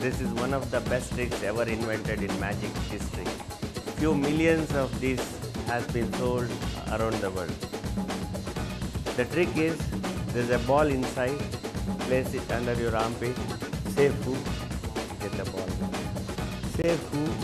This is one of the best tricks ever invented in magic history. Few millions of these has been sold around the world. The trick is, there's a ball inside, place it under your armpit, say who, get the ball. Say who,